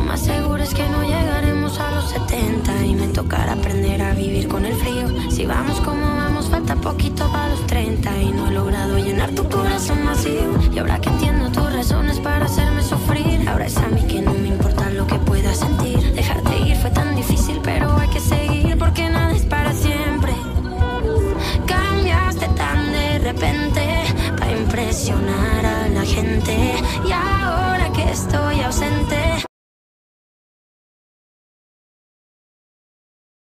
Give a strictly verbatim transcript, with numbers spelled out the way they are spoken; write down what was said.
más seguro es que no llegaremos a los setenta y me tocará aprender a vivir con el frío. Si vamos como vamos, falta poquito para los treinta y no he logrado llenar tu corazón vacío. Y ahora que entiendo tus razones para hacerme sufrir, ahora es a mí que no me importa lo que pueda sentir. Dejarte ir fue tan difícil, pero hay que seguir porque nada es para siempre. Cambiaste tan de repente para impresionar a la gente y ahora que estoy ausente